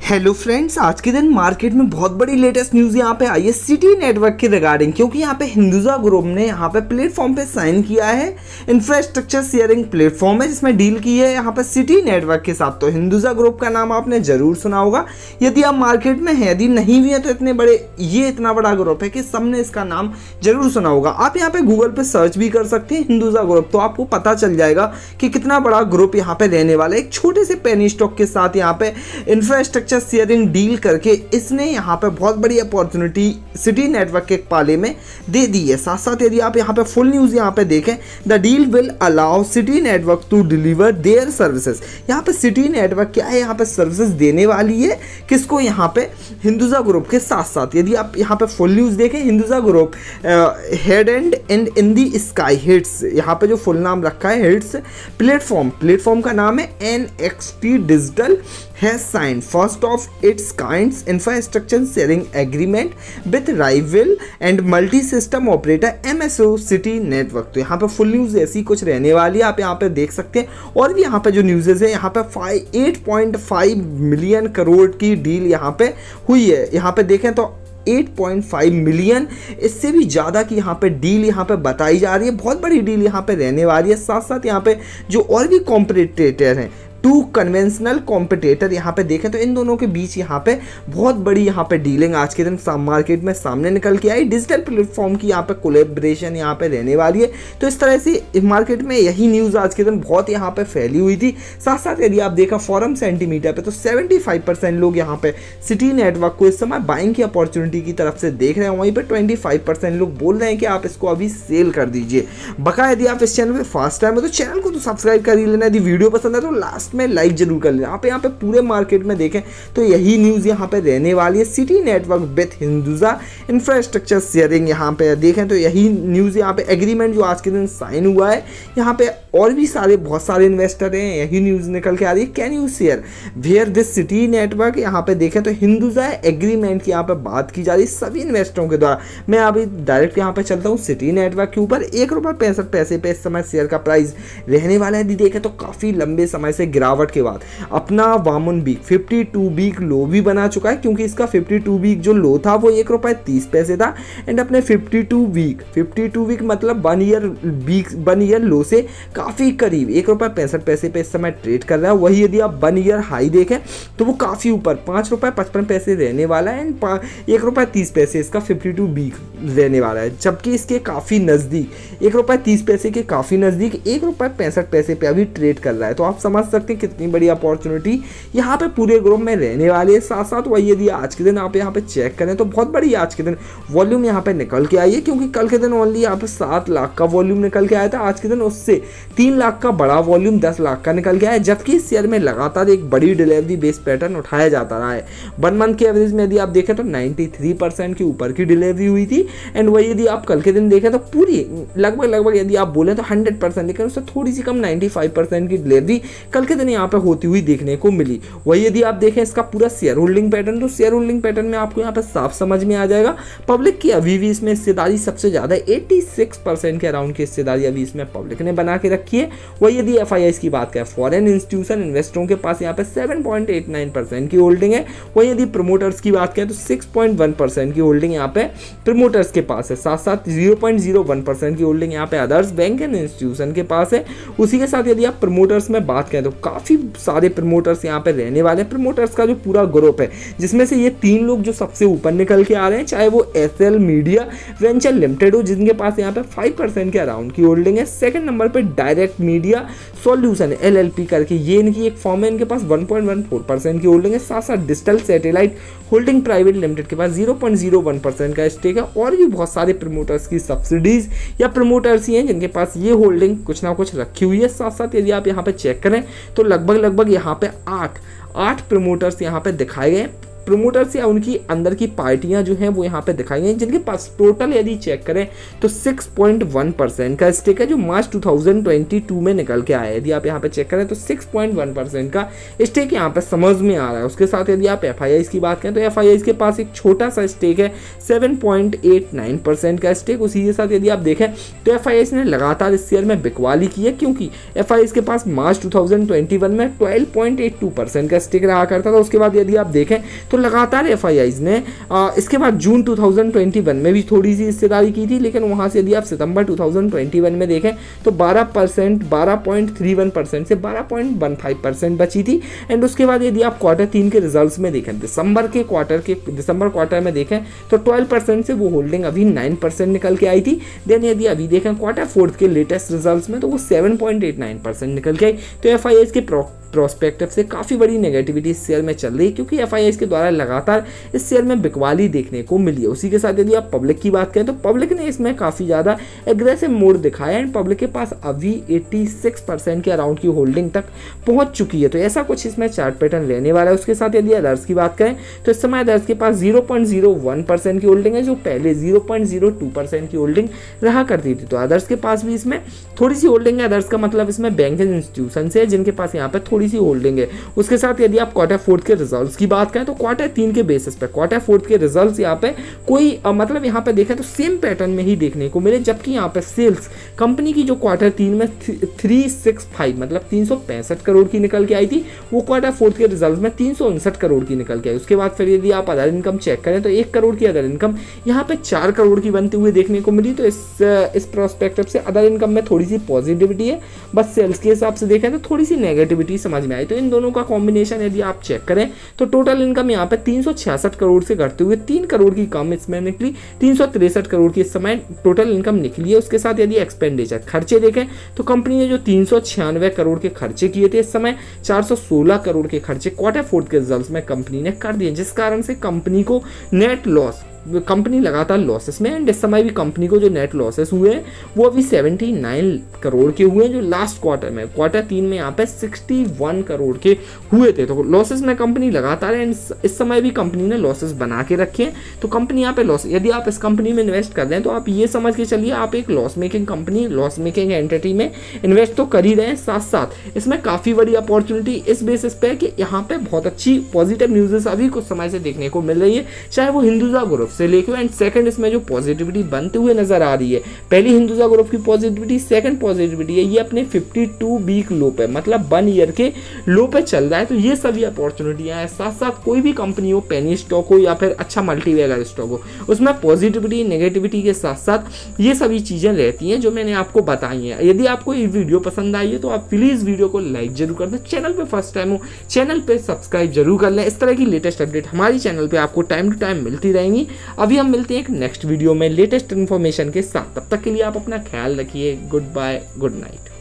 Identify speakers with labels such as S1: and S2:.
S1: Hello friends, आज के दिन मार्केट में बहुत बड़ी लेटेस्ट न्यूज़ यहाँ पे आई है सिटी नेटवर्क के रिगार्डिंग, क्योंकि यहाँ पे हिंदुजा ग्रुप ने यहाँ पे प्लेटफॉर्म पे साइन किया है। इंफ्रास्ट्रक्चर शेयरिंग प्लेटफॉर्म है जिसमें डील की है यहाँ पे सिटी नेटवर्क के साथ। तो हिंदुजा ग्रुप का नाम आपने जरूर सुना होगा, यदि आप मार्केट में है, यदि नहीं भी है तो इतना बड़ा ग्रुप है कि सबने इसका नाम जरूर सुना होगा। आप यहाँ पे गूगल पे सर्च भी कर सकते हैं हिंदुजा ग्रुप, तो आपको पता चल जाएगा कि कितना बड़ा ग्रुप यहाँ पे रहने वाला है। एक छोटे से पेनी स्टॉक के साथ यहाँ पे इंफ्रास्ट्रक्चर शेयरिंग डील करके इसने यहाँ पे बहुत बड़ी अपॉर्चुनिटी सिटी नेटवर्क के पाले में दे दी है। साथ साथ यदि आप यहाँ पे फुल न्यूज़ यहाँ पे देखें, the deal will allow Siti Network to deliver their services. यहाँ पे सिटी नेटवर्क क्या है, यहाँ पे सर्विसेज देने वाली है किसको, यहाँ पे हिंदुजा ग्रुप के साथ साथ। यदि आप यहाँ पे फुल न्यूज़ देखें, Hinduja group head and in the sky hits, यहाँ पे जो फुल नाम रखा है हिट्स प्लेटफॉर्म का नाम है NXT digital has signed first of its kinds infrastructure sharing agreement with rival and multi-system operator MSO City Network। तो यहाँ पे फुल न्यूज़ ऐसी कुछ रहने वाली है, आप यहाँ पे देख सकते हैं। और भी यहाँ पे जो न्यूज़ है, यहाँ पे 8.5 मिलियन करोड़ की डील यहाँ पे हुई है। यहाँ पे देखें तो 8.5 मिलियन, इससे भी ज़्यादा की यहाँ पे डील यहाँ पे बताई जा रही है। बहुत बड़ी डील यहाँ पे रहने वाली है। साथ साथ यहाँ पे जो और भी कॉम्पिटिटर हैं, टू कन्वेंशनल कॉम्पिटिटर, यहाँ पे देखें तो इन दोनों के बीच यहाँ पे बहुत बड़ी यहाँ पे डीलिंग आज के दिन मार्केट में सामने निकल के आई। डिजिटल प्लेटफॉर्म की यहाँ पे कोलैबोरेशन यहाँ पे रहने वाली है। तो इस तरह से मार्केट में यही न्यूज़ आज के दिन बहुत यहाँ पे फैली हुई थी। साथ साथ यदि आप देखा फोरम सेंटीमीटर पे, तो 75% लोग यहाँ पे सिटी नेटवर्क को इस समय बाइंग की अपॉर्चुनिटी की तरफ से देख रहे हैं। वहीं पर 25% लोग बोल रहे हैं कि आप इसको अभी सेल कर दीजिए। बका यदि आप इस चैनल पर फर्स्ट टाइम है तो चैनल को तो सब्सक्राइब कर ही लेना। यदि वीडियो पसंद है तो लास्ट में लाइक जरूर कर लेना। आप यहाँ पे पूरे मार्केट में देखें तो यही न्यूज़ यहाँ पे रहने वाली है। Siti Network with Hinduja infrastructure sharing, यहाँ पे देखें तो यही न्यूज़ यहाँ पे एग्रीमेंट जो आज के दिन साइन हुआ है। यहाँ पे और भी बहुत सारे इन्वेस्टर हैं, यही न्यूज़ निकल के आ रही है। Can you share where this Siti Network, यहाँ पे देखें तो हिंदुजा एग्रीमेंट की यहाँ पे बात की जा रही है सभी इन्वेस्टरों के द्वारा। मैं अभी डायरेक्ट यहाँ पे चलता हूँ सिटी नेटवर्क के ऊपर। ₹1.65 पे इस समय शेयर का प्राइस रहने वाला है। यदि देखें तो काफ़ी लंबे समय से गिरावट के बाद अपना वामन वीक 52 वीक लो भी बना चुका है, क्योंकि इसका 52 वीक जो लो था वो ₹1.30 था। एंड अपने 52 वीक मतलब 1 ईयर लो से काफ़ी करीब ₹1.65 पे इस समय ट्रेड कर रहा है। वही यदि आप 1 ईयर हाई देखें तो वो काफ़ी ऊपर ₹5.55 रहने वाला है। एंड ₹1.30 इसका 52 वीक रहने वाला है, जबकि इसके काफ़ी नज़दीक ₹1.30 के काफ़ी नज़दीक ₹1.65 पे अभी ट्रेड कर रहा है। तो आप समझ सकते हैं कितनी बड़ी अपॉर्चुनिटी यहाँ पे पूरे ग्रुप में रहने वाली है। साथ साथ वही यदि आज के दिन आप यहाँ पे चेक करें तो बहुत बड़ी आज के दिन वॉल्यूम यहाँ पे निकल के आई है, क्योंकि कल के दिन ओनली यहाँ पे 7 लाख का वॉल्यूम निकल के आया था। आज के दिन उससे 3 लाख का बड़ा वॉल्यूम 10 लाख का निकल गया है, जबकि इस शेयर में लगातार एक बड़ी डिलीवरी बेस पैटर्न उठाया जाता रहा है। 1 मंथ के एवरेज में यदि आप देखें तो 93% के ऊपर की डिलीवरी हुई थी। एंड वही यदि आप कल के दिन देखें तो पूरी लगभग यदि आप बोलें तो 100%, लेकिन उससे थोड़ी सी कम 95% की डिलीवरी कल के दिन यहाँ पे होती हुई देखने को मिली। वही यदि आप देखें इसका पूरा शेयर होल्डिंग पैटर्न, तो शेयर होल्डिंग पैटर्न में आपको यहाँ पे साफ समझ में आ जाएगा। पब्लिक की अभी भी इसमें हिस्सेदारी सबसे ज़्यादा 86% के अराउंड की हिस्सेदारी अभी इसमें पब्लिक ने बना के रखी है। वही यदि FIIs की बात करें, फॉरेन इंस्टीट्यूशन इन्वेस्टरों के पास यहाँ पे 7.89% की होल्डिंग है। वही यदि प्रमोटर्स की बात करें तो 6.1% की होल्डिंग यहाँ पे प्रमोटर्स के पास है। साथ साथ 0.01% की होल्डिंग यहाँ पे अदर्स बैंक एंड इंस्टीट्यूशन के पास है। उसी के साथ यदि आप प्रमोटर्स में बात करें तो काफ़ी सारे प्रमोटर्स यहाँ पे रहने वाले हैं। प्रमोटर्स का जो पूरा ग्रुप है, जिसमें से ये 3 लोग जो सबसे ऊपर निकल के आ रहे हैं, चाहे वो SL मीडिया वेंचर लिमिटेड हो, जिनके पास यहाँ पे 5% के अराउंड की होल्डिंग है। सेकंड नंबर पे डायरेक्ट मीडिया सॉल्यूशन LLP करके ये इनकी एक फॉर्म है, इनके पास 1.14% की होल्डिंग है। साथ साथ digital satellite holding private limited के पास 0.01% का स्टेक है। और भी बहुत सारे प्रमोटर्स की सब्सिडीज या प्रमोटर्स ही हैं जिनके पास ये होल्डिंग कुछ ना कुछ रखी हुई है। साथ साथ यदि आप यहाँ पे चेक करें तो लगभग यहाँ पे 8 प्रमोटर्स यहाँ पे दिखाए गए। प्रमोटर्स या उनकी अंदर की पार्टियां जो हैं वो यहाँ पे दिखाई गई, जिनके पास टोटल यदि चेक करें तो 6.1% का स्टेक है जो मार्च 2022 में निकल के आया है। यदि आप यहाँ पे चेक करें तो 6.1% का स्टेक यहाँ पे समझ में आ रहा है। उसके साथ यदि आप FIIs की बात करें तो FIIs के पास एक छोटा सा स्टेक है 7.89% का स्टेक। उसी के साथ यदि आप देखें तो FIIs ने लगातार इस शेयर में बिकवाली की है, क्योंकि FIIs के पास मार्च 2021 में 12.82% का स्टेक रहा करता था। उसके बाद यदि आप देखें तो लगातार FIIs ने इसके बाद जून 2021 में भी थोड़ी सी हिस्सेदारी की थी, लेकिन वहाँ से यदि आप सितंबर 2021 में देखें तो 12.31% से 12.15% बची थी। एंड उसके बाद यदि आप क्वार्टर 3 के रिजल्ट्स में देखें, दिसंबर क्वार्टर में देखें तो 12% से वो होल्डिंग अभी 9% निकल के आई थी। देन यदि अभी देखें क्वार्टर 4 के लेटेस्ट रिजल्ट्स में तो वो 7.89% निकल के आई। तो FIIs के प्रोस्पेक्टिव से काफ़ी बड़ी नेगेटिविटी इस शेयर में चल रही है, क्योंकि FIIs के द्वारा लगातार इस शेयर में बिकवाली देखने को मिली है। उसी के साथ यदि आप पब्लिक की बात करें तो पब्लिक ने इसमें काफ़ी ज़्यादा एग्रेसिव मोड दिखाया एंड पब्लिक के पास अभी 86% के अराउंड की होल्डिंग तक पहुंच चुकी है। तो ऐसा कुछ इसमें चार्ट पैटर्न रहने वाला है। उसके साथ यदि अदर्स की बात करें तो इस समय अदर्स के पास 0.01% की होल्डिंग है, जो पहले 0.02% की होल्डिंग रहा करती थी। तो अदर्स के पास भी इसमें थोड़ी सी होल्डिंग है। अदर्स का मतलब इसमें बैंकिंग इंस्टीट्यूशन है जिनके पास यहाँ पर थोड़ी सी होल्डिंग है। उसके साथ यदि आप क्वार्टर 4 के रिजल्ट्स की बात करें तो क्वार्टर 3 के बेसिस पे क्वार्टर 4 के रिजल्ट्स यहाँ पे कोई मतलब यहाँ पे देखें तो सेम पैटर्न में ही देखने को मिले, जबकि यहाँ पे सेल्स कंपनी की जो क्वार्टर 3 में 365 मतलब 365 करोड़ की निकल के आई थी, वो क्वार्टर 4 के रिजल्ट में 359 करोड़ की निकल के आई। उसके बाद फिर यदि आप अदर इनकम चेक करें तो 1 करोड़ की अदर इनकम यहाँ पे 4 करोड़ की बनते हुए देखने को मिली। तो इस प्रोस्पेक्टिव से अदर इनकम में थोड़ी सी पॉजिटिविटी है, बस सेल्स के हिसाब से देखें तो थोड़ी सी नेगेटिविटी समझ में आई। तो इन दोनों का कॉम्बिनेशन यदि आप चेक करें तो टोटल इनकम यहाँ पे 366 करोड़ से घटते हुए 3 करोड़ की कम इसमें निकली, 363 करोड़ की इस समय टोटल इनकम निकली है। उसके साथ यदि एक्सपेंडिचर खर्चे देखें तो कंपनी ने जो 396 करोड़ के खर्चे किए थे, इस समय 416 करोड़ के खर्चे क्वार्टर 4 के रिजल्ट्स में कंपनी ने कर दिए, जिस कारण से कंपनी को नेट लॉस, कंपनी लगातार लॉसेस में। एंड इस समय भी कंपनी को जो नेट लॉसेस हुए हैं वो अभी 79 करोड़ के हुए हैं, जो लास्ट क्वार्टर में क्वार्टर 3 में यहाँ पे 61 करोड़ के हुए थे। तो लॉसेस में कंपनी लगातार है। इस समय भी कंपनी ने लॉसेस बना के रखे हैं। तो कंपनी यहाँ पे लॉस, यदि आप इस कंपनी में इन्वेस्ट कर रहे हैं तो आप ये समझ के चलिए आप एक loss making company, loss making entity में इन्वेस्ट तो कर ही रहे हैं, साथ साथ इसमें काफ़ी बड़ी अपॉर्चुनिटी इस बेसिस पे है कि यहाँ पे बहुत अच्छी पॉजिटिव न्यूज़ अभी कुछ समय से देखने को मिल रही है, चाहे वो हिंदुजा ग्रुप से लेके। एंड सेकंड इसमें जो पॉजिटिविटी बनते हुए नजर आ रही है, पहली हिंदुजा ग्रुप की पॉजिटिविटी, सेकंड पॉजिटिविटी है ये अपने 52 वीक लो पे मतलब 1 ईयर के लो पे चल रहा है। तो ये सभी अपॉर्चुनिटियां हैं। साथ साथ कोई भी कंपनी हो, पेनी स्टॉक हो या फिर अच्छा मल्टीवैगर स्टॉक हो, उसमें पॉजिटिविटी नेगेटिविटी के साथ साथ ये सभी चीजें रहती हैं जो मैंने आपको बताई हैं। यदि आपको ये वीडियो पसंद आई है तो आप प्लीज वीडियो को लाइक जरूर कर दें। चैनल पे फर्स्ट टाइम हो, चैनल पे सब्सक्राइब जरूर कर लें। इस तरह की लेटेस्ट अपडेट हमारी चैनल पे आपको टाइम टू टाइम मिलती रहेंगी। अभी हम मिलते हैं एक नेक्स्ट वीडियो में लेटेस्ट इन्फॉर्मेशन के साथ। तब तक के लिए आप अपना ख्याल रखिए। Goodbye, good night.